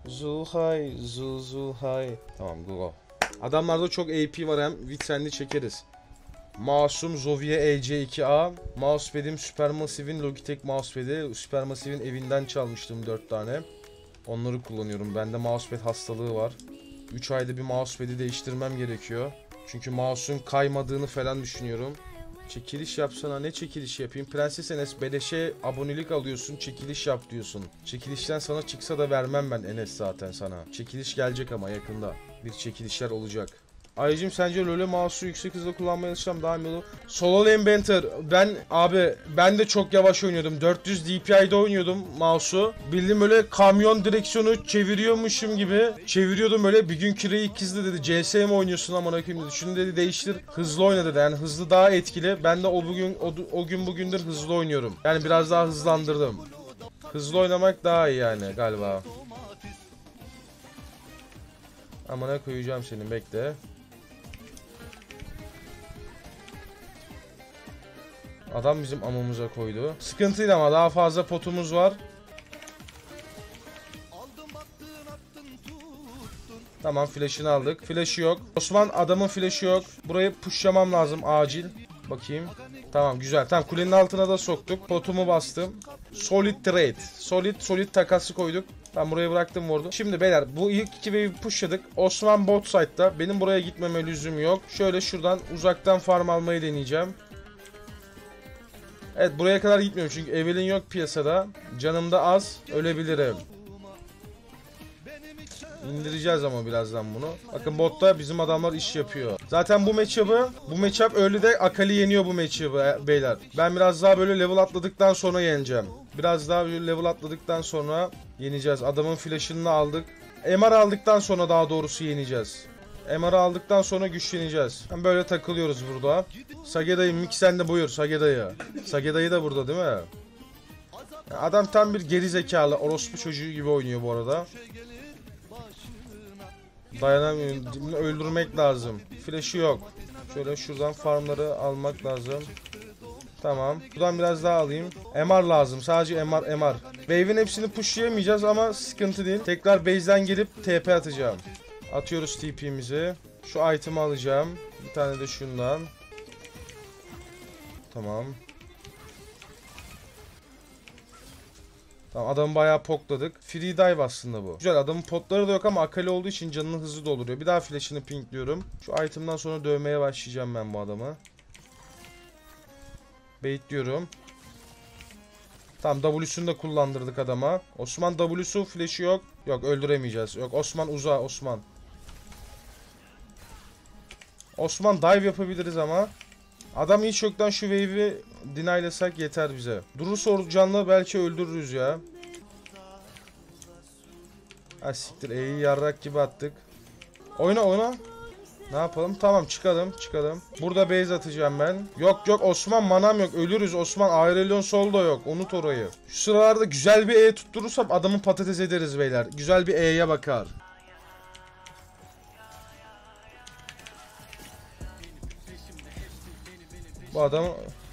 Zulhay, Zulhay. Tamam go. Adamlarda çok AP var, hem vitrenli çekeriz. Masum Zovie EC2A. Mousepad'im Supermassive'in Logitech mousepad'i. Supermassive'in evinden çalmıştım 4 tane. Onları kullanıyorum. Bende mousepad hastalığı var. 3 ayda bir mousepad'i değiştirmem gerekiyor. Çünkü mouse'un kaymadığını falan düşünüyorum. Çekiliş yapsana. Ne çekiliş yapayım? Prenses Enes, beleşe abonelik alıyorsun, çekiliş yap diyorsun. Çekilişten sana çıksa da vermem ben Enes zaten sana. Çekiliş gelecek ama yakında. Bir çekilişler olacak. Ayıcım, sence LoL'e mouse'u yüksek hızda kullanmaya çalışsam daha iyi olur? Solo lane banter. Ben de çok yavaş oynuyordum. 400 DPI'de oynuyordum mouse'u. Bildiğim böyle kamyon direksiyonu çeviriyormuşum gibi. Çeviriyordum böyle. Bir gün Kireyi ikizli dedi. CS mi oynuyorsun amına koyayım dedi. Şunu dedi değiştir. Hızlı oyna dedi. Yani hızlı daha etkili. Ben de o gün bugündür hızlı oynuyorum. Yani biraz daha hızlandırdım. Hızlı oynamak daha iyi yani galiba. Amına koyacağım seni, bekle. Adam bizim amamıza koydu. Sıkıntıydı ama daha fazla potumuz var. Tamam, flash'ını aldık. Flash'ı yok. Osman, adamın flash'ı yok. Burayı pushlamam lazım acil. Bakayım. Tamam, güzel. Tamam, kulenin altına da soktuk. Potumu bastım. Solid trade. Solid takası koyduk. Ben buraya bıraktım vurdu. Şimdi beyler, bu ilk iki wave'i pushladık. Osman bot side'da. Benim buraya gitmeme lüzum yok. Şöyle şuradan uzaktan farm almayı deneyeceğim. Evet, buraya kadar gitmiyorum çünkü Evelyn yok piyasada. Canım da az. Ölebilirim. İndireceğiz ama birazdan bunu. Bakın botta bizim adamlar iş yapıyor. Zaten bu matchup early'de Akali yeniyor bu matchup'ı beyler. Ben biraz daha böyle level atladıktan sonra yeneceğim. Biraz daha böyle level atladıktan sonra yeneceğiz. Adamın flash'ını aldık. MR aldıktan sonra daha doğrusu yeneceğiz. MR'ı aldıktan sonra güçleneceğiz. Hem böyle takılıyoruz burada. Sage dayı, Mik sen de buyur Sage dayı. Sage dayı da burada değil mi? Adam tam bir geri zekalı orospu çocuğu gibi oynuyor bu arada. Dayanamıyorum. Öldürmek lazım. Flash'ı yok. Şöyle şuradan farmları almak lazım. Tamam. Buradan biraz daha alayım. MR lazım. Sadece MR. Wave'in hepsini pushlayamayacağız ama sıkıntı değil. Tekrar base'den gelip TP atacağım. Atıyoruz TP'mizi. Şu item'ı alacağım. Bir tane de şundan. Tamam. Tamam, adamı bayağı pokladık. Free dive aslında bu. Güzel, adamın potları da yok ama Akali olduğu için canını hızlı dolduruyor. Bir daha flash'ını pinkliyorum. Şu item'dan sonra dövmeye başlayacağım ben bu adamı. Baitliyorum. Tamam, W'sunu da kullandırdık adama. Osman W'su, flash'ı yok. Yok, öldüremeyeceğiz. Yok, Osman uzağa, Osman. Osman dive yapabiliriz ama. Adam hiç yoktan şu wave'i deny'lasak yeter bize. Durursa canlı belki öldürürüz ya. Ha siktir, E'yi yarrak gibi attık. Oyna. Ne yapalım? Tamam, çıkalım. Burada base atacağım ben. Yok Osman, manam yok. Ölürüz Osman. Aurelion Sol da yok. Unut orayı. Şu sıralarda güzel bir E tutturursam adamı patates ederiz beyler. Güzel bir E'ye bakar. Bu adam...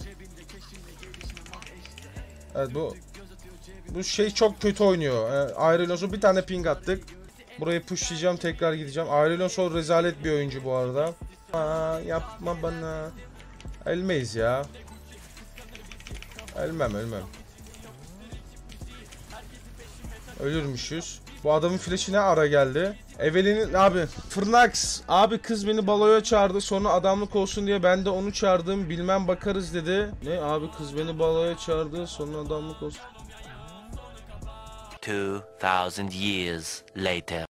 Evet, bu şey çok kötü oynuyor. Aurelion bir tane ping attık. Burayı pushlayacağım, tekrar gideceğim. Aurelion Sol rezalet bir oyuncu bu arada. Yapma bana. Ölmeyiz ya. Ölmem. Ölürmüşüz. Bu adamın flash'i ne ara geldi? Evelyn'in abi Fırnax abi, kız beni baloya çağırdı, sonra adamlık olsun diye ben de onu çağırdım, bilmem bakarız dedi. Ne abi, kız beni baloya çağırdı sonra adamlık olsun. 2000 years later.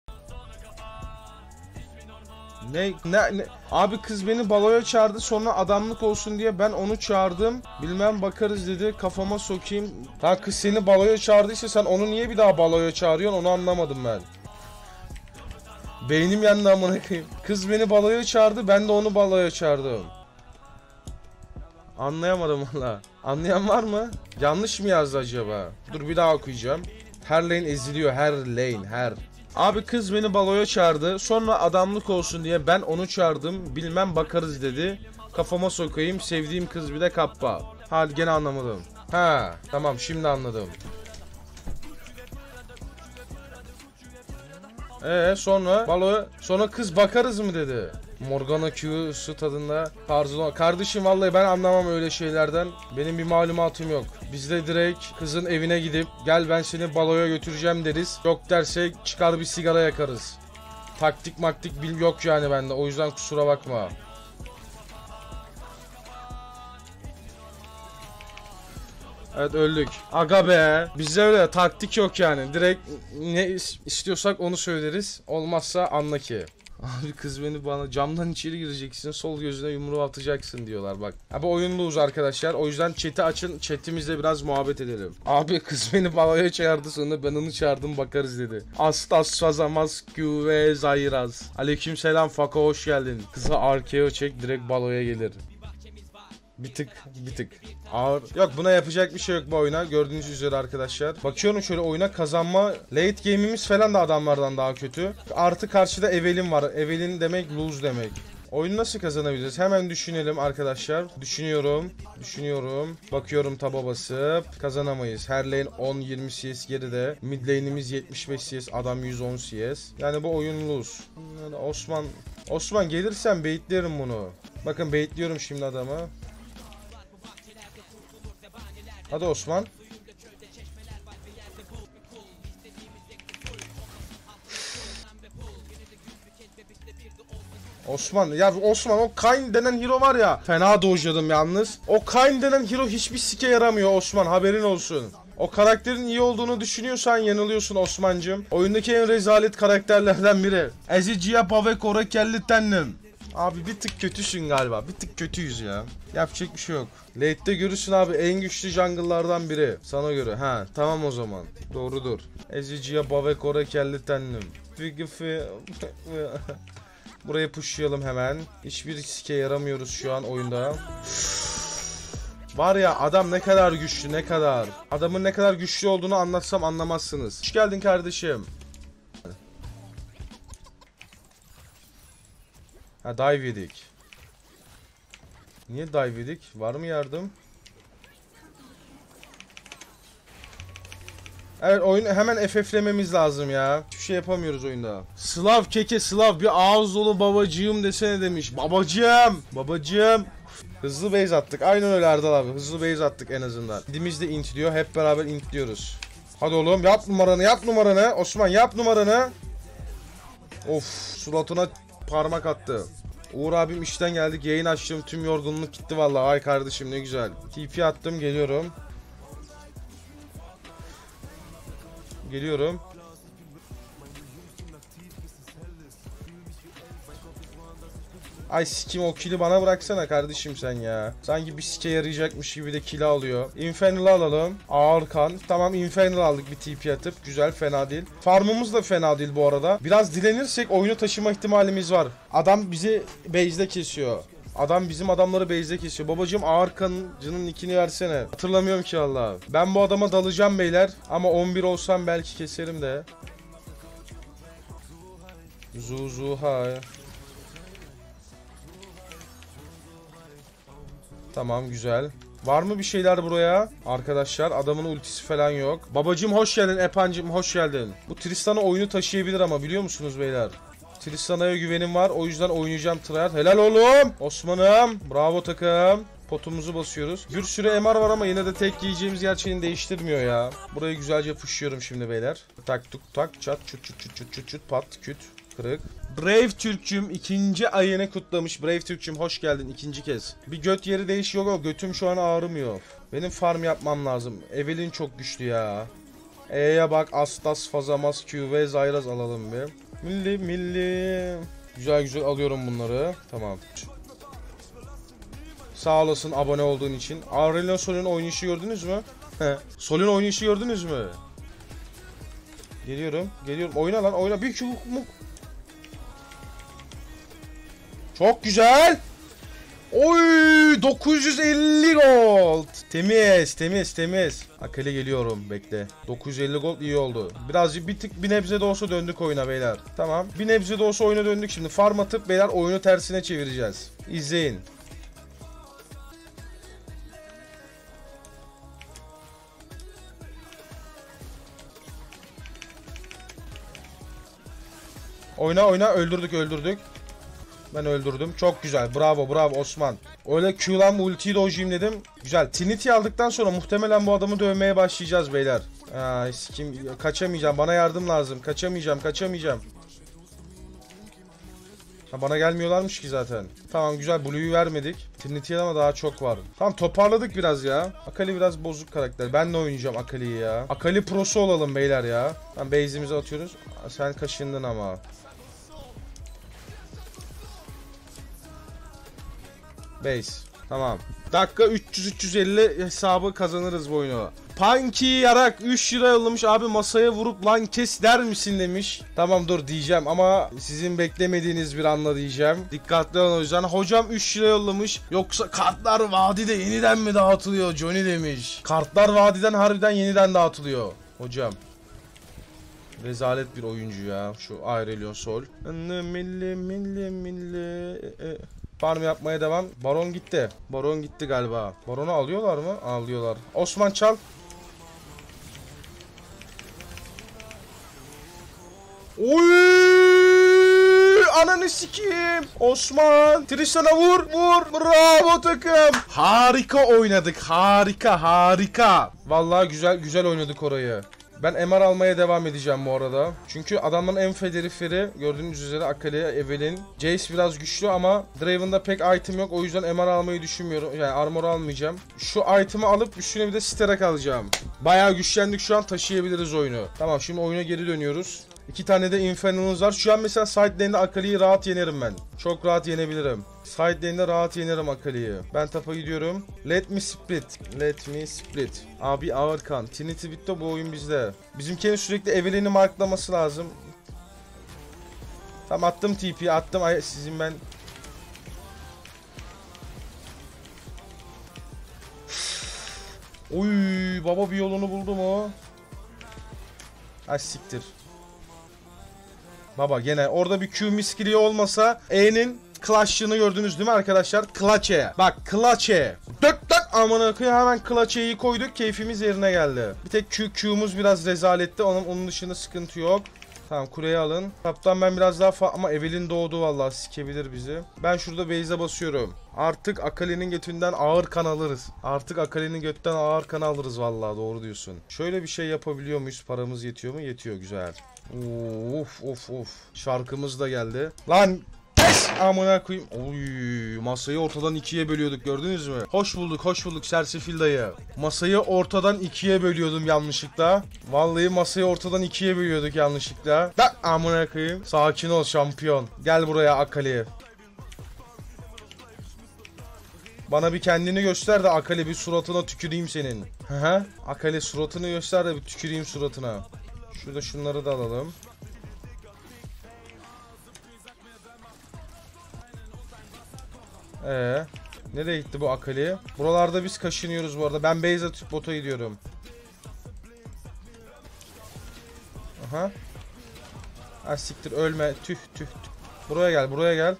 Ne? Abi, kız beni baloya çağırdı sonra adamlık olsun diye ben onu çağırdım, bilmem bakarız dedi, kafama sokayım. Ha, kız seni baloya çağırdıysa sen onu niye bir daha baloya çağırıyorsun, onu anlamadım ben. Beynim yandı amına koyayım. Kız beni baloya çağırdı, ben de onu baloya çağırdım. Anlayamadım valla. Anlayan var mı? Yanlış mı yazdı acaba? Dur, bir daha okuyacağım. Her lane eziliyor, her. Abi, kız beni baloya çağırdı, sonra adamlık olsun diye ben onu çağırdım, bilmem bakarız dedi, kafama sokayım, sevdiğim kız bir de kappa. Ha, gene anlamadım. Ha tamam, şimdi anladım. Sonra balo, sonra kız bakarız mı dedi. Morgana Q'su tadında tarzı. Kardeşim vallahi ben anlamam öyle şeylerden. Benim bir malumatım yok. Biz de direkt kızın evine gidip gel ben seni baloya götüreceğim deriz. Yok derse çıkar bir sigara yakarız. Taktik maktik yok yani bende. O yüzden kusura bakma. Evet öldük. Aga be. Bizde öyle taktik yok yani. Direkt ne istiyorsak onu söyleriz. Olmazsa anla ki. Abi kız beni bana camdan içeri gireceksin, sol gözüne yumruğu atacaksın diyorlar bak. Abi oyunluyuz arkadaşlar. O yüzden chat'i açın. Chat'imizle biraz muhabbet edelim. Abi kız beni baloya çağırdı, sonra ben onu çağırdım bakarız dedi. Astas Fazamaz Q ve Zayraz. Aleykümselam Fako, hoş geldin. Kıza arkeo çek, direkt baloya gelir. Bir tık ağır. Yok, buna yapacak bir şey yok bu oyuna. Gördüğünüz üzere arkadaşlar. Bakıyorum şöyle oyuna, kazanma. Late game'imiz falan da adamlardan daha kötü. Artı karşıda Evelyn var. Evelyn demek lose demek. Oyunu nasıl kazanabiliriz? Hemen düşünelim arkadaşlar. Düşünüyorum. Bakıyorum taba basıp. Kazanamayız. Her lane 10-20 CS geride. Mid lane'imiz 75 CS. Adam 110 CS. Yani bu oyun lose. Yani Osman gelirsen baitlerim bunu. Bakın baitliyorum şimdi adamı. Hadi Osman. Osman o Kayn denen hero var ya. Fena dojladım yalnız. O Kayn denen hero hiçbir sike yaramıyor Osman, haberin olsun. O karakterin iyi olduğunu düşünüyorsan yanılıyorsun Osman'cım. Oyundaki en rezalet karakterlerden biri. Eziciye pave kore kelli tennim. Abi bir tık kötüsün galiba. Bir tık kötüyüz ya. Yapacak bir şey yok. Late'de görürsün abi, en güçlü jungle'lardan biri. Sana göre. Ha tamam o zaman. Doğrudur. Eziciye pave kore kelli tennim. Burayı pushlayalım hemen. Hiçbir sike yaramıyoruz şu an oyunda. Var ya adam ne kadar güçlü, ne kadar. Adamın ne kadar güçlü olduğunu anlatsam anlamazsınız. Hoş geldin kardeşim. Ha dive yedik. Niye dive yedik? Var mı yardım? Evet, oyunu hemen FF'lememiz lazım ya. Hiçbir şey yapamıyoruz oyunda. Slav keke Slav, bir ağız dolu babacığım desene demiş. Babacığım. Hızlı base attık. Aynen öyle Erdal abi. Hızlı base attık en azından. Gidimiz de int diyor. Hep beraber int diyoruz. Hadi oğlum yap numaranı. Osman yap numaranı. Of, suratına parmak attı. Uğur abim işten geldik. Yayın açtım. Tüm yorgunluk gitti vallahi. Ay kardeşim ne güzel. TP attım, geliyorum. Ay sikim, o kill'i bana bıraksana kardeşim sen ya. Sanki bir sike yarayacakmış gibi de kill alıyor. Infernal'ı alalım. Ağır kan. Tamam, Infernal aldık bir TP atıp. Güzel, fena değil. Farmımız da fena değil bu arada. Biraz dilenirsek oyunu taşıma ihtimalimiz var. Adam bizi base'de kesiyor. Adam bizim adamları base'de kesiyor. Babacım ağır kancının nickini versene. Hatırlamıyorum ki Allah. Ben bu adama dalacağım beyler. Ama 11 olsam belki keserim de. Zuzuhay. Tamam, güzel. Var mı bir şeyler buraya? Arkadaşlar adamın ultisi falan yok. Babacım hoş geldin, Epancım hoş geldin. Bu Tristan'a oyunu taşıyabilir ama biliyor musunuz beyler? Tristan'a güvenim var, o yüzden oynayacağım tryhard. Helal oğlum. Osman'ım. Bravo takım. Potumuzu basıyoruz. Bir sürü MR var ama yine de tek yiyeceğimiz gerçeğini değiştirmiyor ya. Burayı güzelce pushluyorum şimdi beyler. Tak tuk tak çat çut pat küt kırık. Brave Türk'cüm ikinci ayını kutlamış. Brave Türk'cüm hoş geldin ikinci kez. Bir göt yeri değiş yok, o götüm şu an ağrımıyor. Benim farm yapmam lazım. Evelyn çok güçlü ya. E'ye bak, Astas Fazamaz Q ve Zayraz alalım bir. Milli. Güzel alıyorum bunları. Tamam. Sağ olasın abone olduğun için. Aurelion Sol'ün oynayışı gördünüz mü? Sol'ün oynayışı gördünüz mü? Geliyorum. Oyna lan, oyna. Bir çubuk mu? Çok güzel. Oy, 950 gold. Temiz. Akale geliyorum, bekle. 950 gold iyi oldu. Birazcık bir nebze de olsa döndük oyuna beyler. Tamam. Bir nebze de olsa oyuna döndük şimdi. Farm atıp beyler oyunu tersine çevireceğiz. İzleyin. Oyna oyna, öldürdük. Ben öldürdüm. Çok güzel. Bravo Osman. Öyle Q'lan ultiyi dojayım dedim. Güzel. Trinity aldıktan sonra muhtemelen bu adamı dövmeye başlayacağız beyler. Kim kaçamayacağım. Bana yardım lazım. Kaçamayacağım. Ha, bana gelmiyorlarmış ki zaten. Tamam güzel, Blue'yu vermedik. Trinity'ye ama daha çok var. Tamam, toparladık biraz ya. Akali biraz bozuk karakter. Ben de oynayacağım Akali'yi ya. Akali prosu olalım beyler ya. Tamam, base'imizi atıyoruz. Sen kaşındın ama. Base. Tamam. Dakika 300-350 hesabı kazanırız bu oyunu. Punky yarak 3 lira yollamış abi, masaya vurup lan kes der misin demiş. Tamam dur diyeceğim ama sizin beklemediğiniz bir anda diyeceğim. Dikkatli olun o yüzden. Hocam 3 lira yollamış. Yoksa kartlar vadide yeniden mi dağıtılıyor Johnny demiş. Kartlar vadiden harbiden yeniden dağıtılıyor hocam. Rezalet bir oyuncu ya şu Aurelio Sol. Milli. Farm yapmaya devam. Baron gitti. Baron gitti galiba. Baron'u alıyorlar mı? Alıyorlar. Osman çal. Oy! Ananı sikeyim. Osman. Tristan'a vur. Bravo takım. Harika oynadık. Harika. Vallahi güzel oynadık orayı. Ben MR almaya devam edeceğim bu arada. Çünkü adamların en federiferi gördüğünüz üzere Akali, Evelynn. Jace biraz güçlü ama Draven'da pek item yok. O yüzden MR almayı düşünmüyorum. Yani armor almayacağım. Şu item'ı alıp üstüne bir de Sterak alacağım. Bayağı güçlendik şu an, taşıyabiliriz oyunu. Tamam, şimdi oyuna geri dönüyoruz. 2 tane de Infernal'ımız var. Şu an mesela side lane'de Akali'yi rahat yenerim ben. Çok rahat yenebilirim. Side lane'de rahat yenerim Akali'yi. Ben tapa gidiyorum. Let me split. Abi Ağırkan. Trinity bitti, bu oyun bizde. Bizimkinin sürekli Evelyn'i marklaması lazım. Tamam, attım TP attım. Ay, sizin ben... Oy baba, bir yolunu buldu mu? Ay siktir. Baba gene orada bir Q miskiliği olmasa E'nin clutch'ını gördünüz değil mi arkadaşlar? Clutch'e. Bak clutch'e. Dök amına koyayım, hemen clutch'e'yi koyduk, keyfimiz yerine geldi. Bir tek Q'muz biraz rezaletti. Onun dışında sıkıntı yok. Tamam, kuleyi alın. Kaptan ben biraz daha ama Evelynn doğdu vallahi, sikebilir bizi. Ben şurada base'e basıyorum. Artık Akali'nin götünden ağır kan alırız. Vallahi, doğru diyorsun. Şöyle bir şey yapabiliyor muyuz? Paramız yetiyor mu? Yetiyor, güzel. Of. Şarkımız da geldi. Lan kes amına koyayım. Oy, masayı ortadan ikiye bölüyorduk, gördünüz mü? Hoş bulduk Sersefil dayı. Masayı ortadan ikiye bölüyordum yanlışlıkla. Vallahi masayı ortadan ikiye bölüyorduk yanlışlıkla. Da amına koyayım. Sakin ol şampiyon. Gel buraya Akali. Bana bir kendini göster de Akali, bir suratına tüküreyim senin. Hı. Akali suratını göster de bir tüküreyim suratına. Şurada şunları da alalım. Nereye gitti bu Akali? Buralarda biz kaşınıyoruz bu arada. Ben base atıp bota gidiyorum. Aha. Ha siktir, ölme. Tüh. Buraya gel.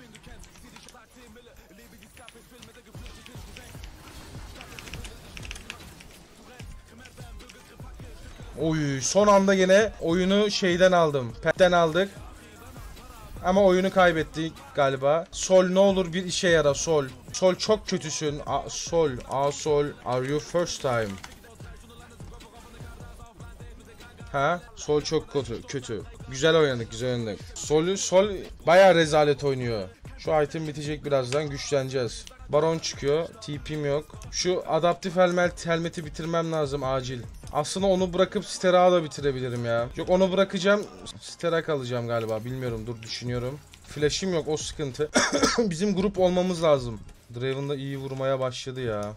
Oy, son anda gene oyunu şeyden aldım. Pet'ten aldık. Ama oyunu kaybettik galiba. Sol ne olur bir işe yara Sol. Sol çok kötüsün. Sol. Are you first time? Ha? Sol çok kötü. Güzel oynadık. Sol bayağı rezalet oynuyor. Şu item bitecek birazdan, güçleneceğiz. Baron çıkıyor. TP'm yok. Şu adaptif helmeti bitirmem lazım acil. Aslında onu bırakıp Sterak'ı da bitirebilirim ya. Yok, onu bırakacağım. Sterak alacağım galiba. Bilmiyorum, dur düşünüyorum. Flash'im yok, o sıkıntı. Bizim grup olmamız lazım. Draven da iyi vurmaya başladı ya.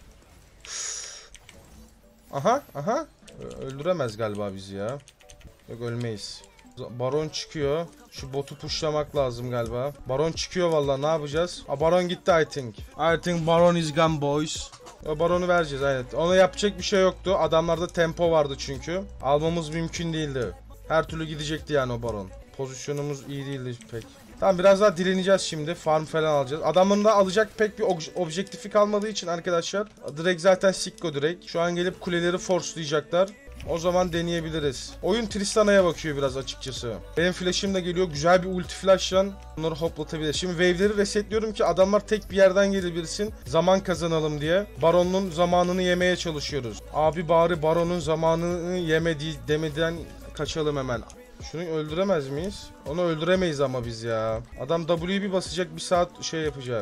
Aha. Öldüremez galiba bizi ya. Yok, ölmeyiz. Baron çıkıyor. Şu botu pushlamak lazım galiba. Baron çıkıyor vallahi, ne yapacağız? Baron gitti I think. Baron is gone boys. Baron'u vereceğiz aynen. Ona yapacak bir şey yoktu. Adamlarda tempo vardı çünkü. Almamız mümkün değildi. Her türlü gidecekti yani o Baron. Pozisyonumuz iyi değildi pek. Tamam, biraz daha direneceğiz şimdi. Farm falan alacağız. Adamın da alacak pek bir objektifi kalmadığı için arkadaşlar. Direkt zaten Sikko direkt. Şu an gelip kuleleri forcelayacaklar. O zaman deneyebiliriz. Oyun Tristana'ya bakıyor biraz açıkçası. Benim flash'ım da geliyor. Güzel bir ulti flash'la bunları hoplatabilir. Şimdi wave'leri resetliyorum ki adamlar tek bir yerden gelebilsin. Zaman kazanalım diye. Baron'un zamanını yemeye çalışıyoruz. Abi bari Baron'un zamanını demeden kaçalım hemen. Şunu öldüremez miyiz? Onu öldüremeyiz ama biz ya. Adam W'yi bir basacak, bir saat şey yapacak.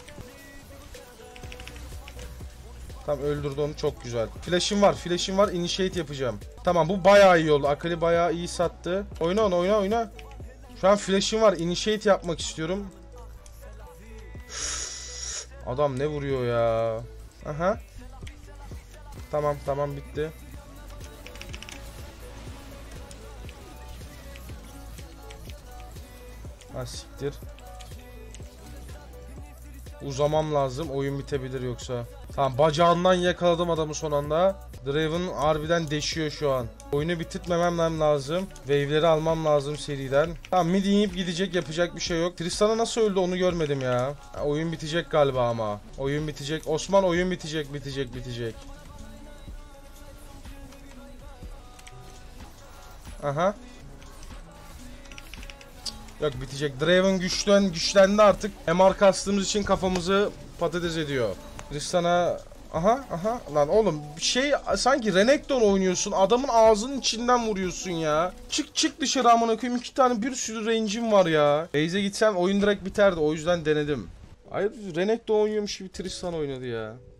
Tam öldürdü onu, çok güzel. Flash'im var, initiate yapacağım. Tamam, bu bayağı iyi oldu. Akali bayağı iyi sattı. Oyna onu, oyna. Şu an flash'im var, initiate yapmak istiyorum. Adam ne vuruyor ya. Aha. Tamam bitti. Ha siktir. Uzamam lazım, oyun bitebilir yoksa. Tamam, bacağından yakaladım adamı son anda. Draven harbiden deşiyor şu an. Oyunu bitirtmemem lazım. Wave'leri almam lazım seriden. Tamam, mid inip gidecek, yapacak bir şey yok. Tristana nasıl öldü onu görmedim ya. Oyun bitecek galiba ama. Oyun bitecek. Osman, oyun bitecek. Aha. Yok, bitecek. Draven güçlendi artık. MR kastığımız için kafamızı patates ediyor. Tristana... Aha. Lan oğlum, şey sanki Renekton oynuyorsun. Adamın ağzının içinden vuruyorsun ya. Çık dışarı amına koyayım. 2 tane bir sürü range'im var ya. Base'e gitsem oyun direkt biterdi. O yüzden denedim. Hayır, Renekton oynuyormuş gibi Tristan oynadı ya.